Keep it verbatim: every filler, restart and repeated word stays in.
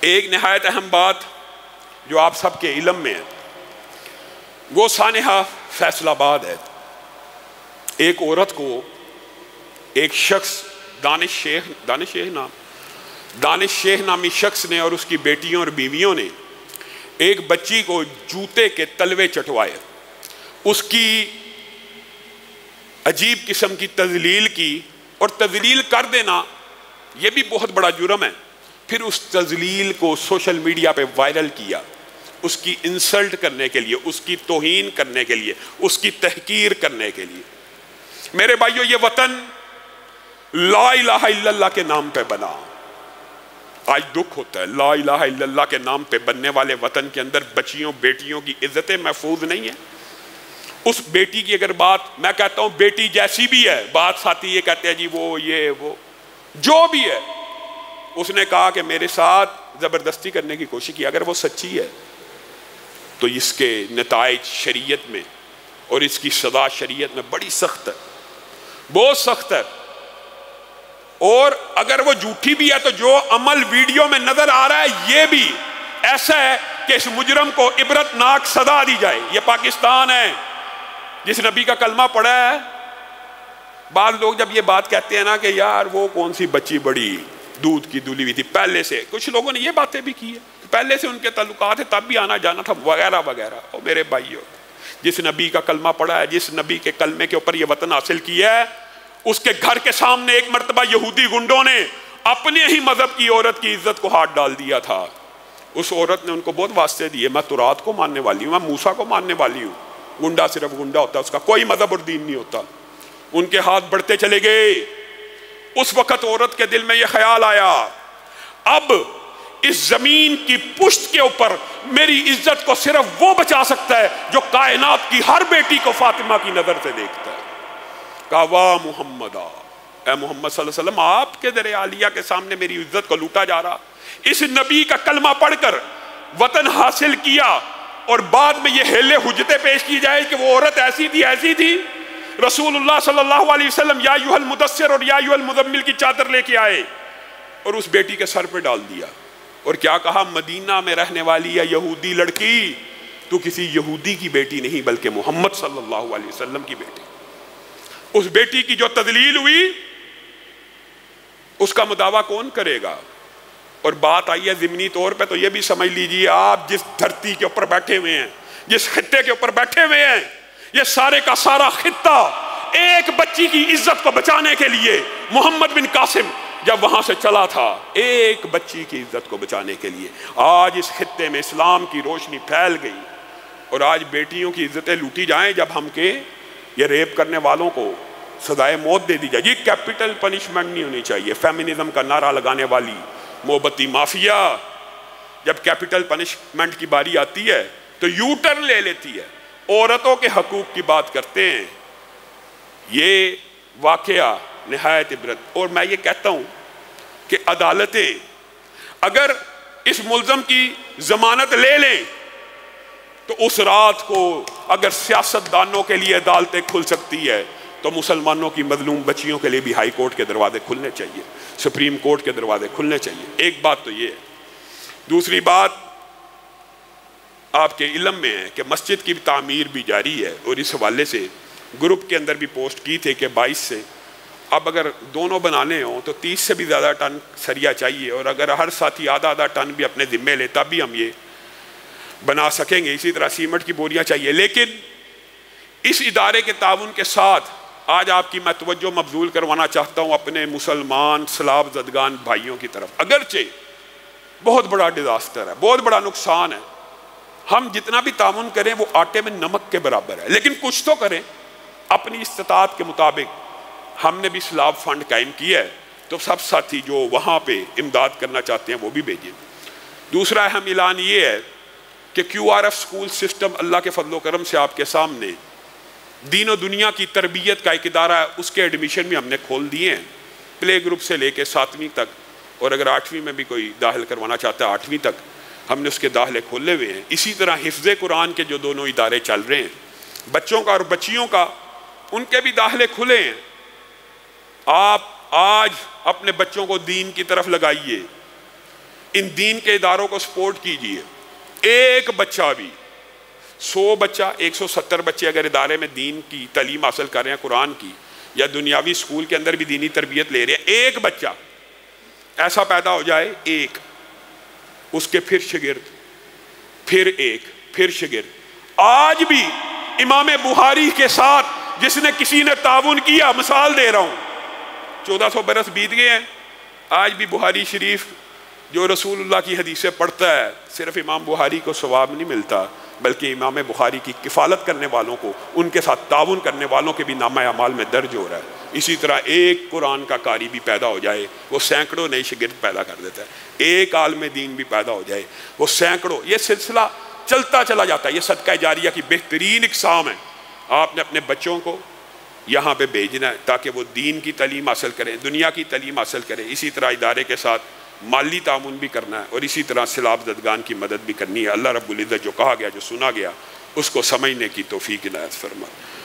ایک نہایت اہم بات جو آپ سب کے علم میں ہے وہ سانحہ فیصل آباد ہے۔ ایک عورت کو ایک شخص دانش شیخ دانش شیخ نام دانش شیخ نامی شخص نے اور اس کی بیٹیوں اور بیویوں نے ایک بچی کو جوتے کے تلوے چٹوائے، اس کی عجیب قسم کی تذلیل کی، اور تذلیل کر دینا یہ بھی بہت بڑا جرم ہے۔ پھر اس تذلیل کو سوشل میڈیا پہ وائرل کیا، اس کی انسلٹ کرنے کے لیے، اس کی توہین کرنے کے لیے، اس کی تحقیر کرنے کے لیے۔ میرے بھائیو، یہ وطن لا الہ الا اللہ کے نام پہ بنا۔ آج دکھ ہوتا ہے، لا الہ الا اللہ کے نام پہ بننے والے وطن کے اندر بچیوں بیٹیوں کی عزتیں محفوظ نہیں ہیں۔ اس بیٹی کی اگر بات، میں کہتا ہوں بیٹی جیسی بھی ہے، بات ساتھی یہ کہتے ہیں جی وہ یہ وہ جو بھی ہے، اس نے کہا کہ میرے ساتھ زبردستی کرنے کی کوشش کی، اگر وہ سچی ہے تو اس کے نتائج شریعت میں اور اس کی سزا شریعت میں بڑی سخت ہے، بہت سخت ہے۔ اور اگر وہ جھوٹی بھی ہے تو جو عمل ویڈیو میں نظر آ رہا ہے یہ بھی ایسا ہے کہ اس مجرم کو عبرت ناک سزا دی جائے۔ یہ پاکستان ہے جس نبی کا کلمہ پڑھا ہے۔ بعض لوگ جب یہ بات کہتے ہیں نا کہ یار وہ کون سی بچی بڑی دودھ کی دھلی ہوئی تھی، پہلے سے کچھ لوگوں نے یہ باتیں بھی کی ہے، پہلے سے ان کے تعلقات ہیں تب بھی آنا جانا تھا وغیرہ وغیرہ۔ اور میرے بھائیو، جس نبی کا کلمہ پڑھا ہے، جس نبی کے کلمے کے اوپر یہ وطن حاصل کیا ہے، اس کے گھر کے سامنے ایک مرتبہ یہودی گنڈوں نے اپنے ہی مذہب کی عورت کی عزت کو ہاتھ ڈال دیا تھا۔ اس عورت نے ان کو بہت واسطے دیے، میں تورات کو ماننے والی ہوں، میں موسیٰ کو ماننے والی ہوں۔ گنڈا صرف گنڈا ہوتا ہے، اس کا کوئی مذہب اور دین نہیں ہوتا۔ ان کے ہاتھ بڑھتے چلے گئے۔ اس وقت عورت کے دل میں یہ خیال آیا، اب اس زمین کی پشت کے اوپر میری عزت کو صرف وہ بچا سکتا ہے جو کائنات کی ہر بیٹی کو فاطمہ کی نظر سے دیکھتا ہے۔ کہا واہ محمد، اے محمد صلی اللہ علیہ وسلم، آپ کے در عالیہ کے سامنے میری عزت کو لوٹا جا رہا۔ اس نبی کا کلمہ پڑھ کر وطن حاصل کیا اور بعد میں یہ ہیلے حجتیں پیش کی جائے کہ وہ عورت ایسی تھی ایسی تھی۔ رسول اللہ صلی اللہ علیہ وسلم یا ایھا المدثر اور یا ایھا المزمل کی چادر لے کے آئے اور اس بیٹی کے سر پہ ڈال دیا، اور کیا کہا، مدینہ میں رہنے والی ہے یہودی لڑکی، تو کسی یہودی کی بیٹی نہیں بلکہ محمد صلی اللہ علیہ وسلم کی بیٹی۔ اس بیٹی کی جو تذلیل ہوئی اس کا مداوع کون کرے گا؟ اور بات آئی ہے ضمنی طور پہ تو یہ بھی سمجھ لیجئے، آپ جس دھرتی کے اوپر بیٹھے ہوئے ہیں، جس خطے کے اوپر بیٹھے ہوئے ہیں، یہ سارے کا سارا خطہ ایک بچی کی عزت کو بچانے کے لیے محمد بن قاسم جب وہاں سے چلا تھا، ایک بچی کی عزت کو بچانے کے لیے۔ آج اس خطے میں اسلام کی روشنی پھیل گئی اور آج بیٹیوں کی عزتیں لوٹی جائیں جب ہم کے یہ ریپ کرنے والوں کو سزائے موت دے دی جائے۔ یہ کیپٹل پنشمنٹ نہیں ہونی چاہیے۔ فیمنزم کا نعرہ لگانے والی محبتی مافیا جب کیپٹل پنشمنٹ کی باری آتی ہے تو یو ٹرن لے لیتی ہے، عورتوں کے حقوق کی بات کرتے ہیں۔ یہ واقعہ نہایت عبرت، اور میں یہ کہتا ہوں کہ عدالتیں اگر اس ملزم کی ضمانت لے لیں تو اس رات کو اگر سیاست دانوں کے لیے عدالتیں کھل سکتی ہے تو مسلمانوں کی مظلوم بچیوں کے لیے بھی ہائی کورٹ کے دروازے کھلنے چاہیے، سپریم کورٹ کے دروازے کھلنے چاہیے۔ ایک بات تو یہ ہے۔ دوسری بات آپ کے علم میں ہے کہ مسجد کی تعمیر بھی جاری ہے، اور اس حوالے سے گروپ کے اندر بھی پوسٹ کی تھے کہ بائیس سے اب اگر دونوں بنانے ہوں تو تیس سے بھی زیادہ ٹن سریا چاہیے، اور اگر ہر ساتھی آدھا آدھا ٹن بھی اپنے ذمے لے تب بھی ہم یہ بنا سکیں گے۔ اسی طرح سیمنٹ کی بوریاں چاہیے۔ لیکن اس ادارے کے تعاون کے ساتھ آج آپ کی میں توجہ مبذول کروانا چاہتا ہوں اپنے مسلمان سلاب زدگان بھائیوں کی طرف۔ اگرچہ بہت بڑا ڈیزاسٹر ہے، بہت بڑا نقصان ہے، ہم جتنا بھی تعاون کریں وہ آٹے میں نمک کے برابر ہے، لیکن کچھ تو کریں اپنی استطاعت کے مطابق۔ ہم نے بھی سلاب فنڈ قائم کیا ہے تو سب ساتھی جو وہاں پہ امداد کرنا چاہتے ہیں وہ بھی بھیجیں۔ دوسرا اہم اعلان یہ ہے کہ Q R F school system اللہ کے فضل و کرم سے آپ کے سامنے دین و دنیا کی تربیت کا ایک ادارہ ہے، اس کے ایڈمیشن بھی ہم نے کھول دیے ہیں، پلے گروپ سے لے کے ساتویں تک، اور اگر آٹھویں میں بھی کوئی داخل کروانا چاہتا ہے آٹھویں تک ہم نے اس کے داخلے کھولے ہوئے ہیں۔ اسی طرح حفظ قرآن کے جو دونوں ادارے چل رہے ہیں، بچوں کا اور بچیوں کا، ان کے بھی داخلے کھلے ہیں۔ آپ آج اپنے بچوں کو دین کی طرف لگائیے۔ ان دین کے اداروں کو سپورٹ کیجئے. ایک بچہ بھی، سو بچہ ایک سو ستر بچے اگر ادارے میں دین کی تعلیم حاصل کر رہے ہیں قرآن کی، یا دنیاوی اسکول کے اندر بھی دینی تربیت لے رہے ہیں، ایک بچہ ایسا پیدا ہو جائے، ایک، اس کے پھر شگرد، پھر ایک، پھر شگرد. آج بھی امام بخاری کے ساتھ جس نے کسی نے تعاون کیا، مثال دے رہا ہوں، چودہ سو برس بیت گئے ہیں، آج بھی بخاری شریف جو رسول اللہ کی حدیثیں پڑھتا ہے، صرف امام بخاری کو ثواب نہیں ملتا، بلکہ امام بخاری کی کفالت کرنے والوں کو، ان کے ساتھ تعاون کرنے والوں کے بھی نامہ اعمال میں درج ہو رہا ہے. اسی طرح ایک قرآن کا قاری بھی پیدا ہو جائے، وہ سینکڑوں نئے شاگرد پیدا کر دیتا ہے. ایک عالم دین بھی پیدا ہو جائے، وہ سینکڑوں، یہ سلسلہ چلتا چلا جاتا ہے. یہ صدقہ جاریہ کی بہترین اقسام ہے. آپ نے اپنے بچوں کو یہاں پہ بھیجنا ہے تاکہ وہ دین کی تعلیم حاصل کریں، دنیا کی تعلیم حاصل کریں. اسی طرح ادارے کے ساتھ مالی تعاون بھی کرنا ہے، اور اسی طرح سیلاب زدگان کی مدد بھی کرنی ہے. اللہ رب العزت جو کہا گیا، جو سنا گیا، اس کو سمجھنے کی توفیق عنایت فرمائے.